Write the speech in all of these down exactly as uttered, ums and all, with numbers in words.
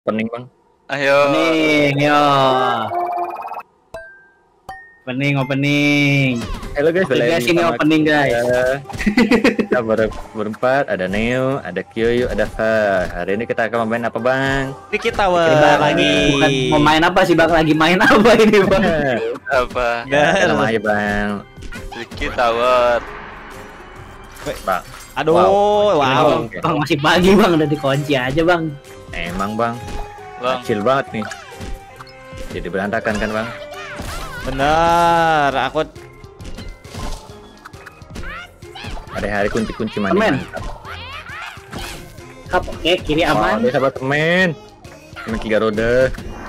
Pening bang. Ayo. Opening, yo. Opening, opening. Halo guys, Oke, guys, ini opening guys. Kita ber berempat, ada Neo, ada Kyoyu, ada Fa. Hari ini kita akan main apa bang? Dikit Tower Coba, lagi. Bukan mau main apa sih bang? Lagi main apa ini bang? Apa? Ya, nama aja bang. Dikit Tower. Bang. Aduh, Wow. wow. Oke. Bang masih pagi bang, udah dikunci aja bang. Emang bang, Bang. kecil banget nih. Jadi berantakan kan bang? Bener, aku Ada hari kunci-kunci mandi. Amin. mantap. Hap, oke, kiri Oh, aman. ada sahabat temen. Temen tiga roda.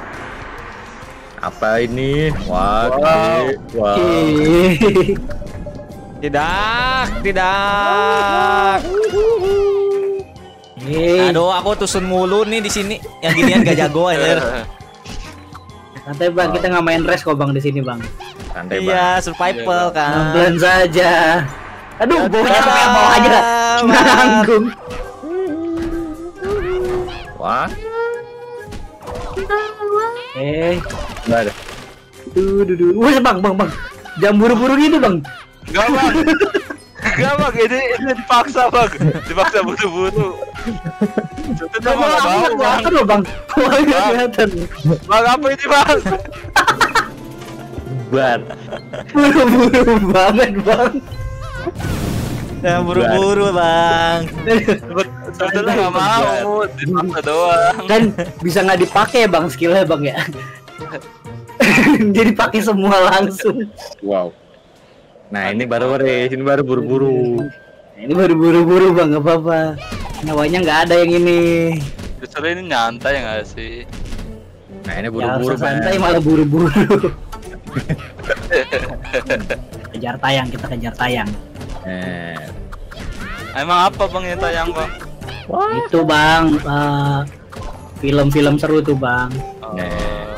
Apa ini? Wah, Wow. gede. Wow. Ih. tidak, tidak. Ih, Aduh, aku tusun mulu nih di sini. Yang ginian gak jago anjir. santai bang, kita nggak main race kok bang di sini bang. Santai bang. Iya, survival kan. Pelan saja. Aduh, bawahnya Ah, sampai bawah aja. Nanggung. Wah, Eh, nggak ada. tuh, tuh, tuh. Wah, bang, bang, bang. Jangan buru-buru gitu bang. Enggak bang. Enggak bang, ini ini dipaksa bang. Dipaksa buru-buru. Itu Bang, mah nggak aku mau nggak bang. kelihatan loh bang. Wah, nggak kelihatan. Bang apa ini bang? Buat. Buru-buru banget bang. Jangan buru-buru, Bang. Sebetulnya nggak mau, dipaksa doang. Kan bisa nggak dipakai bang skillnya bang ya. Jadi pakai semua langsung. Wow. Nah ini baru race, ini baru buru-buru. Ini baru buru-buru bang, nggak apa-apa. Nyawanya nggak ada yang ini. Justru ini nyantai nggak sih? Nah ini Ya buru-buru harus santai bang. malah buru-buru. Kejar tayang, kita kejar tayang. Eh, Emang apa bang yang tayang bang? Itu bang, eh, film-film seru tuh bang. Oh, Nah.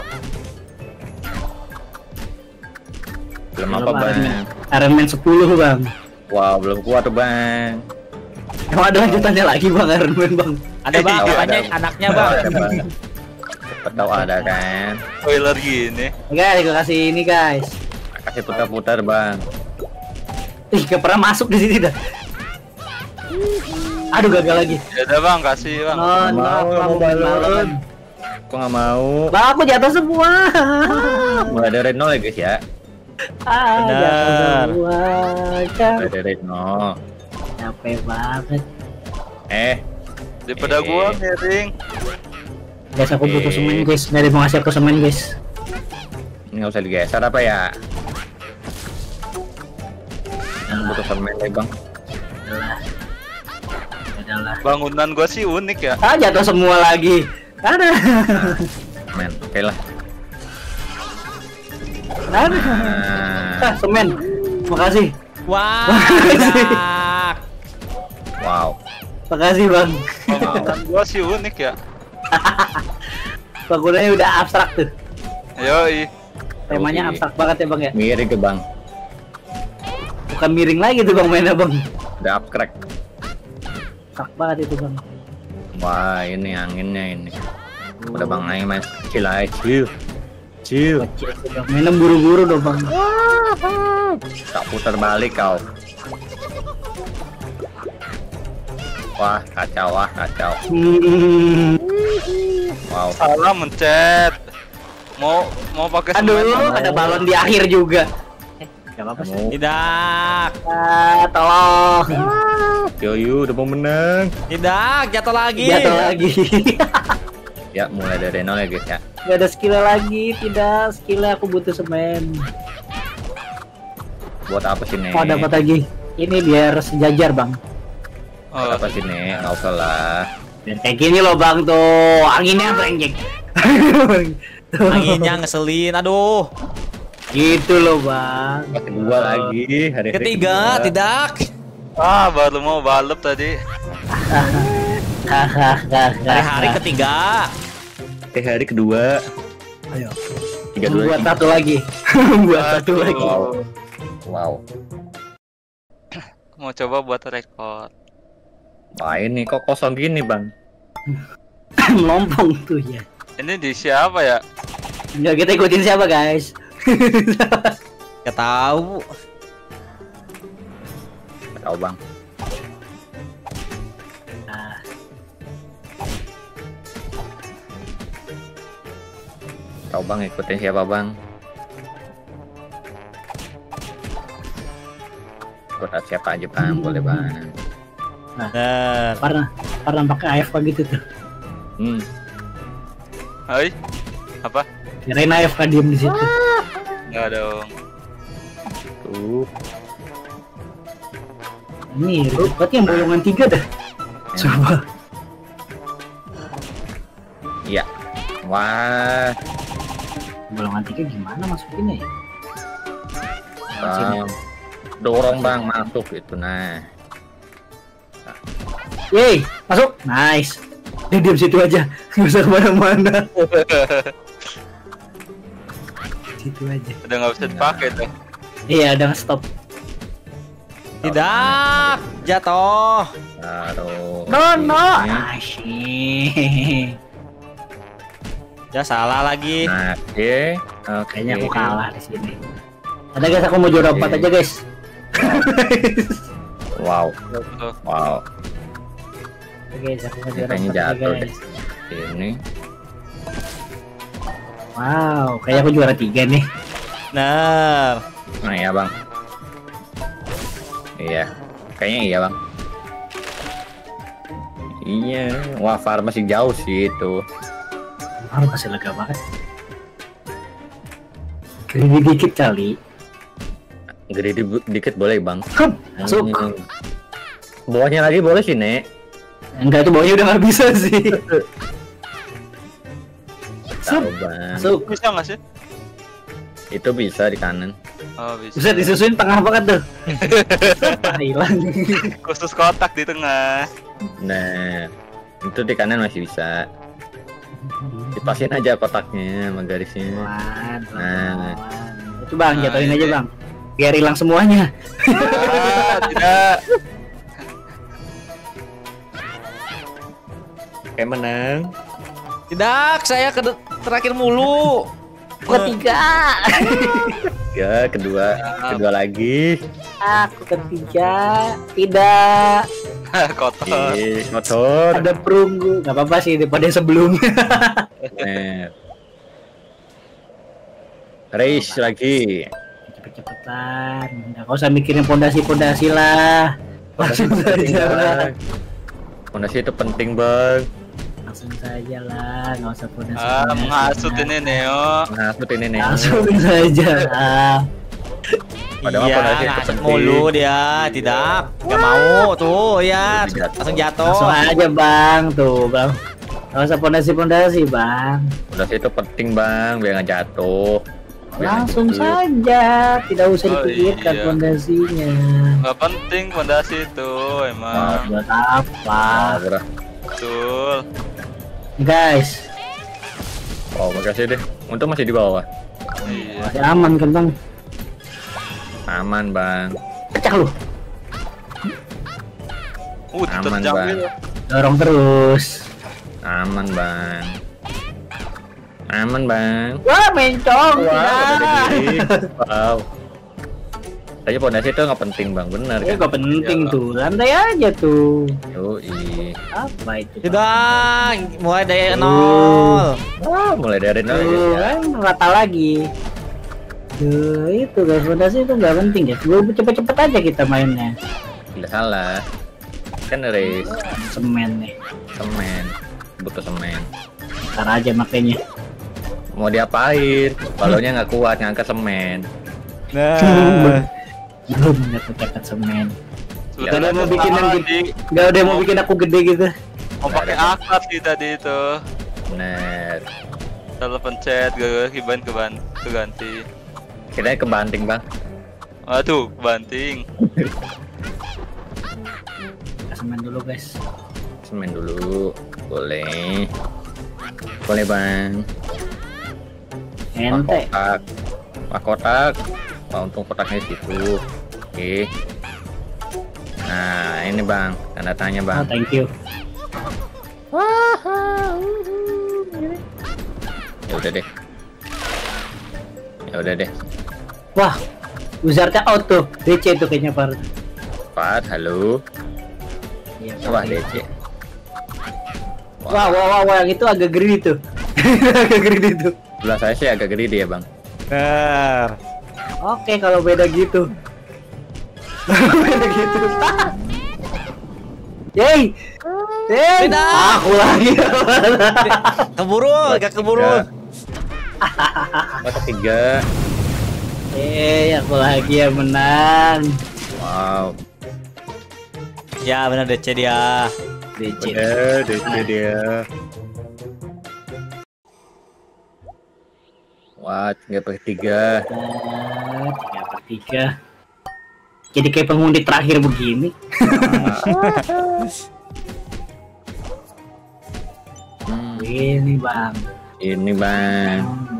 belum Film apa bang? Iron Man. Iron Man sepuluh bang. Wow belum kuat tuh bang. Emang ada lanjutannya lagi bang Iron Man bang. Ada Bang, Tahu katanya ada. anaknya, Bang. Ada, bang. Cepet tahu ada kan? spoiler gini. Guys, gue kasih ini guys. Kasih putar-putar bang. Ih, gak pernah masuk di sini dah. Aduh, gagal lagi. Ya udah bang, kasih bang. No, no, mau, aku mau mau main balon. balon. Aku nggak mau. Bang, aku jatuh semua. Mulai dari nol ya guys ya. Ah, Benar. jatuh semua. Cang. Mulai dari nol. Capek banget. Eh, Daripada Eh. gua miring. Guys, aku butuh Eh. semen guys. Nggak ada yang mau ngasih aku semen guys. ini nggak usah digeser apa ya? Yang butuh semen deh bang. Udahlah. Udahlah. Bangunan gua sih unik ya. Ah, jatuh semua lagi. Ada. Semen, oke lah. Ada. Nah, Ah, semen. Makasih. Wah, tidak. wow. Makasih, Bang. Bangunan gua sih unik ya. Bangunannya udah abstrak tuh. Yoi. Temanya Oke. abstrak banget ya, Bang ya. Miring ke bang. Bukan miring lagi tuh Bang mainnya, Bang. Udah upcrack. Abstrak banget itu, Bang. Wah ini anginnya ini. Udah bang angin main chill aja chill. Chill. Kecil tuh, Bang. Mainnya buru-buru dong, Bang. Tak putar balik kau. Wah kacau wah kacau. Hmm. Wow. Salah mencet. Mau mau pakai Aduh, semen. ada balon di akhir juga. Eh, gak apa-apa sih. Kamu Tidak. Ah, tolong. Kyoyu udah mau menang. Tidak, jatuh lagi. Jatuh lagi. Ya mulai dari nol ya guys ya. Gak ada skill lagi, tidak. Skillnya aku butuh semen. Buat apa sih nih? Oh, dapat lagi. Ini biar sejajar, Bang. Oh, Apa sih nih? Nggak usah lah. Dan kayak gini loh, Bang, tuh. Anginnya berenjek. Tuh. Anginnya ngeselin. Aduh. Gitu loh, Bang. Masih dua lagi. Hari Ketiga, tidak. ah baru mau balap tadi. Dari hari ketiga. Eh hari kedua. Ayo. Tiga dua. Buat satu lagi. Buat satu Aduh. lagi. Wow. Wow. Mau coba buat rekor. Wah ini kok kosong gini bang? Melompong tuh ya. Ini di siapa ya? Nggak, kita ikutin siapa guys? Gak tahu. Tahu bang. Nah, Tahu bang, ikutin siapa bang? Ikut siapa aja bang, boleh bang. Bener. pernah pernah pakai A F K gitu tuh. Hmm. Hai. Apa? Kirain A F K diem di situ. Enggak dong. Tuh. Ini berarti yang bolongan tiga dah. Coba. Iya. Wah. Bolongan tiga gimana masukinnya ya? Bang. Dorong bang, masuk itu nah. Yeay, masuk. Nice. Dia diam situ aja. Nggak usah kemana-mana. Situ aja. Udah nggak bisa dipakai tuh. Iya, udah stop. Tidak. Jatuh. Taruh. No, no. Ini. Asyik. Ya salah lagi. Nah, oke. Oke. Kayaknya aku kalah di sini. Ada guys, aku mau juara Oke. empat aja guys. Wow. Tuh. Wow. Oke guys, aku mau Ini juara kayaknya empat aja jatuh deh. guys. Ini. Wow, kayak aku juara tiga nih. Bener. Nah ya bang. Iya. Kayaknya iya bang. Iya. Wah, Far masih jauh sih itu. Baru kasih lega banget. Gede dikit kali. Gede di- dikit boleh bang. Hup, masuk. Hmm. Bawahnya lagi boleh sih nek. Enggak, itu bawahnya udah nggak bisa sih. Tahu bang. Masuk. Bisa nggak sih? Itu bisa di kanan. Oh bisa. Bisa disusuin tengah banget tuh. Ah, hilang. Khusus kotak di tengah. Nah, itu di kanan masih bisa. Dipasin aja kotaknya sama garisnya. Wan, Nah. Itu bang, Nah, jatuhin aja ini. bang. Biar hilang semuanya. Ah, tidak. Kayak menang. Tidak, saya ke terakhir mulu. Ketiga. Ya, kedua, kedua lagi. Aku ketiga. Tidak. Kotor. Ih, motor. Ada perunggu. Gak apa-apa sih daripada sebelumnya. Nah. Race lagi. Cepet-cepetan. Gak usah mikirin pondasi-pondasi lah. Langsung saja lah. Fondasi itu penting bang. Langsung saja lah. Gak usah pondasi. Ah, menghasut ini Neo. Menghasut ini nih. Langsung saja lah. Padahal Iya, fondasi itu ngasut penting. mulu dia. Tidak. Gak mau. Tuh, ya. Langsung jatuh. Langsung aja bang. Tuh bang. Gak usah pondasi-pondasi bang. Fondasi itu penting bang, biar nggak jatuh. Biar nggak Langsung jatuh. saja. Tidak usah Oh, dipikirkan iya. pondasinya. Nggak penting fondasi itu emang. Buat apa? Ah, bro. Betul. Guys, Oh, makasih deh. Untung masih di bawah. Iya. masih aman kan bang? Aman bang. Pecah lu. Uh, Aman, diterjang Bang. gitu. Dorong terus. Aman bang. Aman bang. Wah, mencong. Wow, udah Tidak. gede. Wow. Tadi pondasi itu nggak penting bang, benar Eh, kan? gak penting Iya, tuh. Lantai aja tuh. Yoi. Apa itu? Bang? Tidak. Mulai dari nol. Wah, mulai dari nol ya. Tuh, kan rata lagi. Tuh, itu guys, fondasi itu nggak penting ya. Gue cepet-cepet aja kita mainnya. Tidak salah. Kan race Semen nih. semen, butuh semen. Ntar aja makanya. Mau diapain? Balonnya nggak kuat ngangkat semen. Nah. Belum dapat semen. Sebetulnya Udah mau ada bikin yang tadi. Gak udah mau bikin aku gede gitu. Mau pakai akar sih tadi itu. Bener. Kalau pencet gak kiban keban keganti. Kirain kebanting bang. Aduh, banting. Kita semen dulu guys. Semen dulu. Boleh. Boleh bang. Wah, Ente. kotak. Wah kotak. Wah untung kotaknya di situ. Oke. Nah ini bang, tanda tanya Oh, bang. thank you. Wah. udah deh. Ya udah deh. Wah, Wizardnya out tuh. D C tuh kayaknya Par. Pat, halo. Iya, Wah, Par. D C. Wah, wah, wah, wah, yang itu agak greedy tuh. Agak greedy tuh. Sebelah saya sih agak gede dia, Bang. Bener. Oke, kalau beda gitu. Beda gitu. Yeay. Yeay. Beda. Aku lagi. Keburu, gak keburu. Mata tiga. Eh, aku lagi yang menang. Wow. Ya benar D C dia. D C. Udah, D C dia. Wah, tiga per tiga. Tiga per tiga. Jadi kayak pengundi terakhir begini. Hmm, Ini bang. ini bang,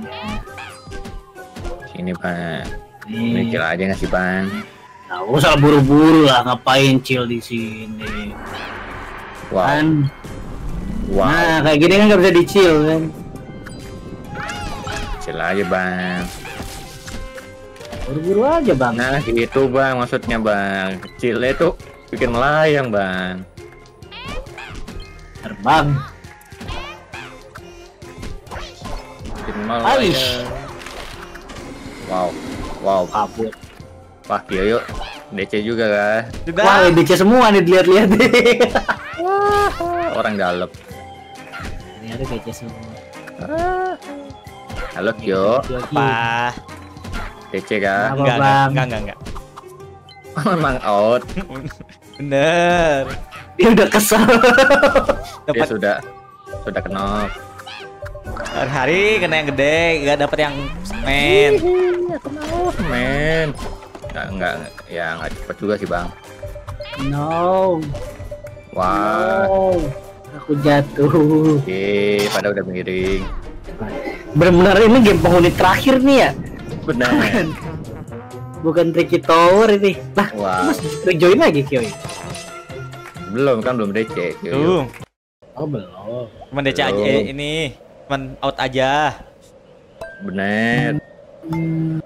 sini bang. Ini Nih. kira aja nggak sih bang? Nah, usah buru-buru lah, ngapain chill di sini. Wow, Kan. wow, Nah, kayak gini kan nggak bisa di-chill kan. chill aja bang. Buru-buru aja bang. Nah gitu bang, maksudnya bang. Kecilnya itu bikin melayang bang. Terbang. Bikin melayang. Aish. Wow, wow. Kabur. Wah, Kyoyo D C juga kan? Wah, Sudah. D C semua nih dilihat-lihat. Orang dalam. Ini ada D C semua. Halo Kyo, Apa? D C kan? Apa, Enggak, Bang? enggak, enggak, enggak. Memang out. Bener. Dia udah kesel. Dia Dapat sudah sudah kenal. hari kena yang gede, enggak dapat yang semen. Men, nggak nggak ya nggak cepet juga sih bang. No. Wah, No. Aku jatuh. oke, pada udah miring. Benar-benar ini game penghuni terakhir nih ya. Benar. Bukan Tricky Tower ini. Lah, Wah, Mas rejoin lagi Kyo. belum kan belum D C. Kyo. Tuh, Oh, belum. cuman D C aja Belum. eh, ini. Cuman out aja. Bener. Hmm.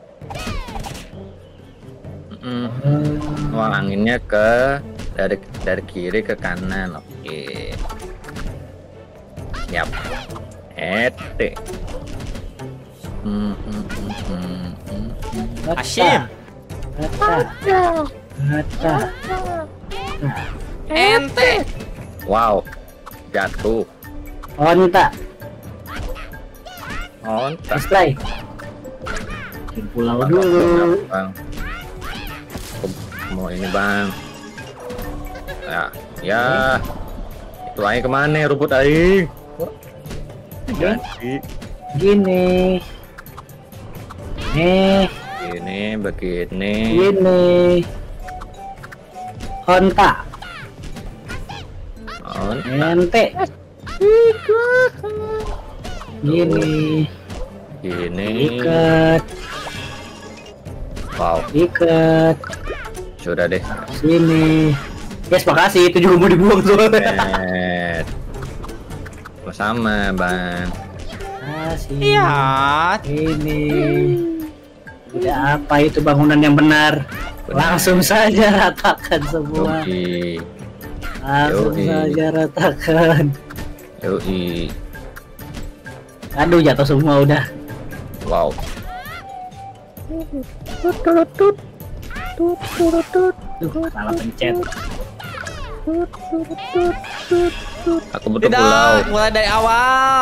Mm. Wah, anginnya ke dari dari kiri ke kanan. Oke. Siap. Ete. Hmm, hmm, hmm, hmm, hmm. Hatta. Hashim. Hatta. Hatta. Ente. Wow. Jatuh. Onta. Ontak. Display. Bikin pulau dulu. Bang. Mau ini bang. Ya, ya. Itu aing kemana? Rumput aing. Ganti. Gini. Nih, Ini begini. gini. Honta. On. Ente. Gini. Ini. Ikat. Wow. Ikat. Sudah deh. Sini. Yes, makasih. Itu juga mau dibuang soalnya. Net. Sama bang. Kasih. Iya. Ini. Udah apa itu bangunan yang benar? Benar. Langsung saja ratakan semua. Yoi. Langsung Yoi. saja ratakan. Yoi. Aduh, jatuh semua udah. Wow. Duh, salah pencet. Aku butuh pulau. Tidak, mulai dari awal.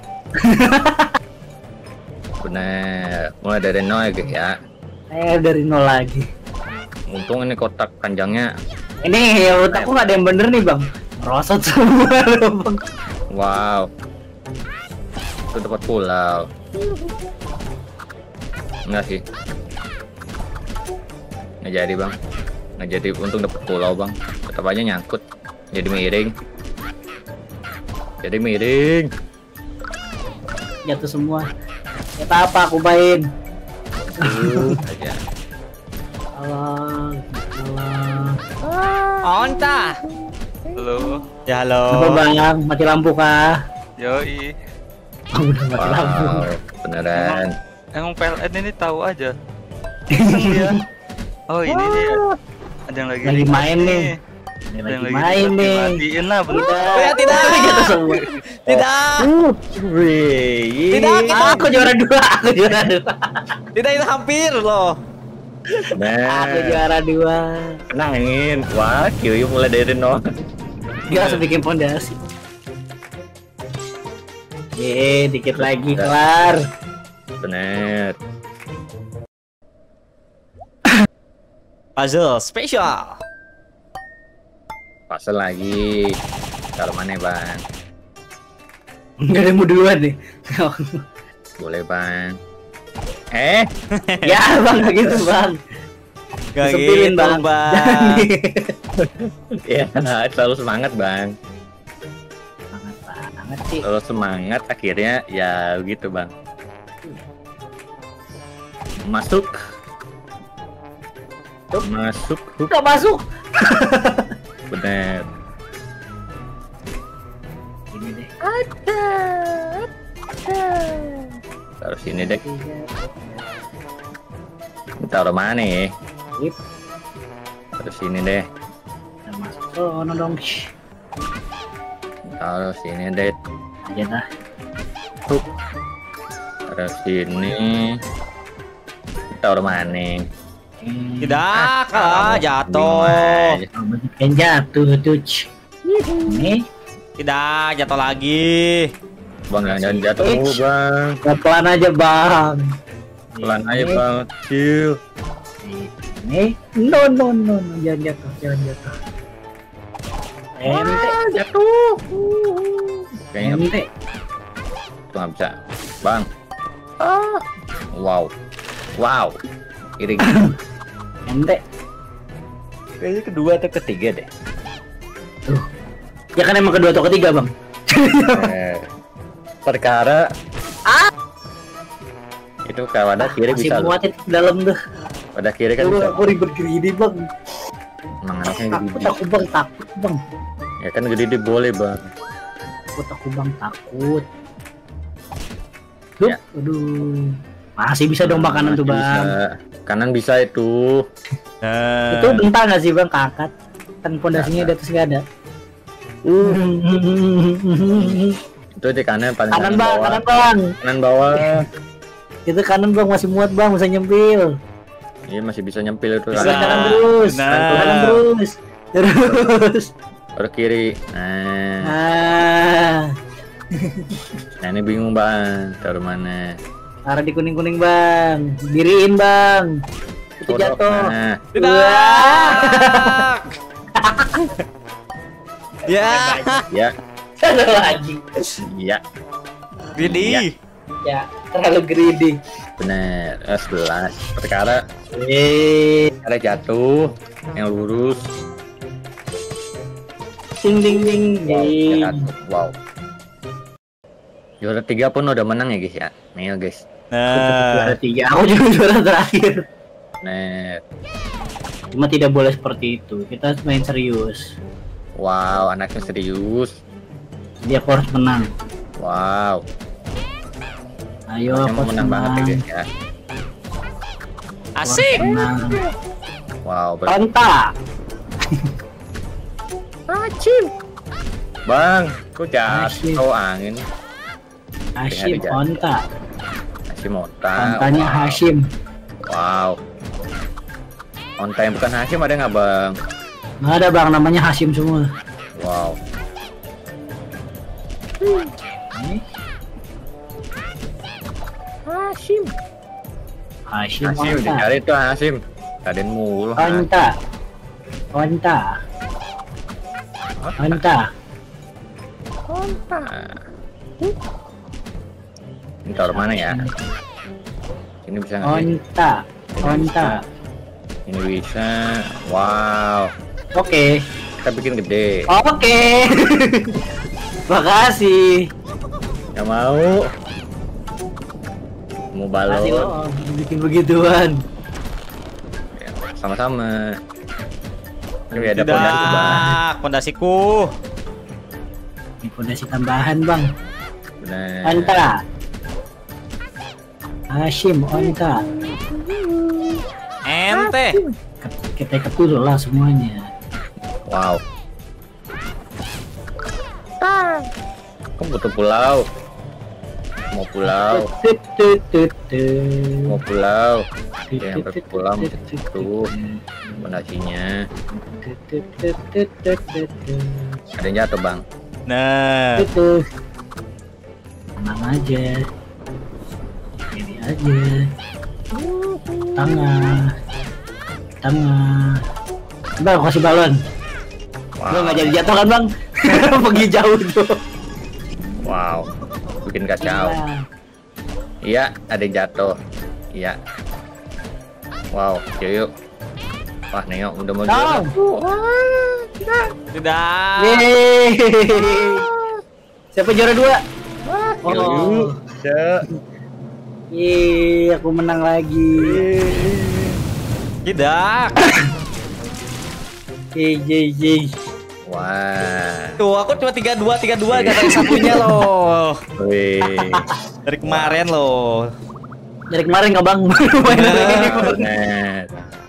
Bener. Mulai dari nol ya guys ya. Eh, dari nol lagi. Untung ini kotak panjangnya. Ini ya otakku nggak ada yang bener nih bang. Rosot semua loh bang. Wow. Itu dapat pulau. Enggak sih. Nggak jadi bang. Nggak jadi. Untung dapat pulau bang. Tetap aja nyangkut. Jadi miring. Jadi miring. Jatuh semua. Kita apa aku main? Uh, aja. Allah, Allah. Onta. Halo. Ya Apa halo. bang? Mati lampu kah? Yoi. Oh, udah mati lampu. Wow, beneran. Emang P L N ini tahu aja. Iseng dia. Oh ini dia. Ada yang lagi, Lagi request main nih. Ada Ini yang lagi lagi main request, nih. dimatiin lah bro. Ya, tidak. Kita semua. Tidak. Wih. Tidak, kita Aku juara dua, aku juara dua. Tidak, itu hampir loh. Nah, Aku juara dua. tenangin. Wah, Kyoyo mulai dari nol. Dia langsung bikin pondasi. Ye, dikit lagi kelar. Bener. Puzzle spesial. Pasal lagi. Kalau mana bang? Enggak ada yang mau duluan nih. Boleh bang. Eh, Ya bang, gak gitu bang. Gak Disepilin, gitu, Bang. bang. ya selalu semangat bang. Semangat banget sih. Selalu semangat akhirnya ya begitu bang. Masuk. Masuk. Hup. Gak masuk. Bener. Ini deh. Taruh sini deh. Taruh mana ya? Sip. Taruh sini deh. Kita masuk sono dong. Shh. Taruh sini deh. Aja dah. Hup. Taruh sini. Taruh mana? Tidak, kamu ah, bingung jatuh. aja. Yang jatuh tuh. Ch. Ini Tidak, jatuh lagi. Bang jangan jatuh mulu bang. pelan aja bang. Pelan aja bang. Chill. Ini no no no no jangan jatuh jangan jatuh. Ente Jatuh. Kayaknya ente. itu nggak bisa. Bang. Wow. Wow. Iring. Ente. Kayaknya kedua atau ketiga deh. Tuh. Ya kan emang kedua atau ketiga bang. Eh, perkara itu kalau ada kiri Masih bisa loh. muat itu ke dalam tuh. Pada kiri kan Aduh, bisa. aku ribet gini bang. Emang anaknya Takut gede. aku bang takut bang. Ya kan gede boleh bang. Takut aku bang takut. Duh, Ya. aduh. Masih bisa dong bang kanan tuh Masih bang. bisa. Kanan bisa itu. Nah, Itu bentar nggak sih bang kakak? Kan pondasinya di atas nggak ada. Itu di kanan paling Kanan bang, bawah. kanan bang. Kanan bawah. Itu kanan bang masih muat bang, bisa nyempil. Iya masih bisa nyempil itu. Bisa. Kanan, Kanan. kanan terus, Benar. kanan terus, terus. Baru kiri. Nah, Ah, nah ini bingung bang. Taruh mana? taruh di kuning kuning bang, diriin bang. Itu Kodok. jatuh. Nah, tidak. Ya, ya, Ada lagi. ya, Billy. Ya, terlalu greedy. bener. Eh, sebelas. Perkara, Eh, ada jatuh, yang lurus. ding ding ding Wow, ding. jatuh. Wow. Juara tiga pun udah menang ya guys ya. Nih ya guys. Juara Nah, tiga, aku juga juara terakhir. Nah, Cuma tidak boleh seperti itu. Kita harus main serius. wow, anaknya serius. Dia harus menang. Wow, Ayo, anaknya aku mau harus menang banget ya menang. guys ya. Aku harus asik. menang. Wow, ber- Kontak. bang, kok Asyik. jatuh angin? Hashim Hari kontak. Masih motal. Kontanya Hashim. Wow. Onta yang bukan Hashim ada nggak bang? Nggak ada bang, namanya Hashim semua. Wow. Ini. Hashim. Hashim Hashim kontak. dicari tuh Hashim. Kaden mulu. Kontak. Kontak. Kontak. Onta. Ini taruh mana ya? Ini bisa nggak sih? Kontak. Kontak. Ini bisa. Wow. Oke. Kita bikin gede. Oke. Makasih. Nggak mau. Mau Makasih balon. lo bikin begituan. Ya, sama-sama. Ini ada pondasi bang. Tidak, pondasiku. Ini fondasi tambahan bang. Benar. Onta. Hashim onta. Ente. Kita keturuh lah semuanya. Wow. Kamu butuh pulau. Mau pulau. Tut, tut, tut, tut. Mau pulau. Tut, Yang tut, tut, pulau tut, itu tut, fondasinya. tut, tut, tut, tut, tut, tut, tut. Ada yang jatuh bang. Nah, Tut, tut. Tenang aja. Ini aja. Tengah. Tengah. Bang, kasih balon. Bang, nggak jadi jatuh kan bang? Pergi jauh tuh. Wow. Bikin kacau. Nah, Iya, ada yang jatuh. Iya. Wow, yuk yuk. Wah, Neo udah mau juara. tidak. Yeay. Siapa juara dua? Yuk yuk. Ya. Yeay, aku menang lagi. Tidak. Yeay, yeay, yeay. Wah. Tuh, aku cuma tiga dua tiga dua gak ada satunya loh. Wih. Dari kemarin loh. Dari kemarin nggak bang? Main hari ini, Bang. Benar.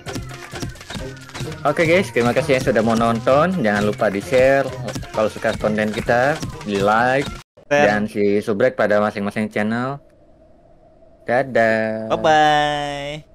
Oke guys, terima kasih yang sudah mau nonton. Jangan lupa di share. Kalau suka konten kita, di like dan si subrek pada masing-masing channel. Dadah. Bye bye.